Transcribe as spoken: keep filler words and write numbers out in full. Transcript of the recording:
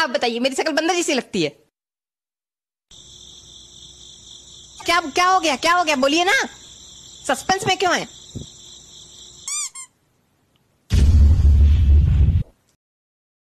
आप बताइए, मेरी शक्ल बंदर जैसी लगती है? क्या क्या हो गया, क्या हो गया, बोलिए ना, सस्पेंस में क्यों है?